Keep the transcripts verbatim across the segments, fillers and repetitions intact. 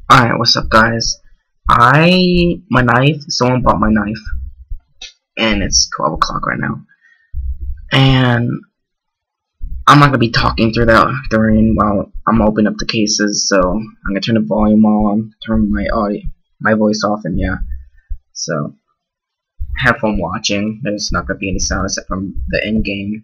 Alright, what's up guys? I, my knife, someone bought my knife, and it's twelve o'clock right now, and I'm not going to be talking through that during, while I'm opening up the cases, so I'm going to turn the volume on, turn my audio, my voice off, and yeah, so have fun watching. There's not going to be any sound except from the end game.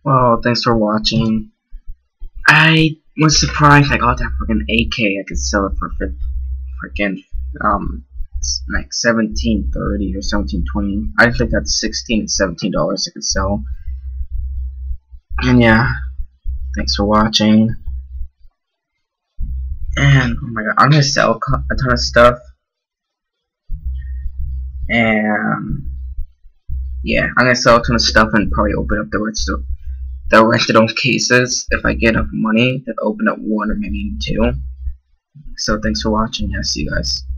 Well, thanks for watching. I was surprised I got that freaking A K. I could sell it for freaking um like seventeen thirty or seventeen twenty. I think that's sixteen and seventeen dollars I could sell. And yeah, thanks for watching. And oh my god, I'm gonna sell a ton of stuff. And yeah, I'm gonna sell a ton of stuff and probably open up the rest of the rented on cases if I get enough money to open up one or maybe even two. So thanks for watching. Yeah, see you guys.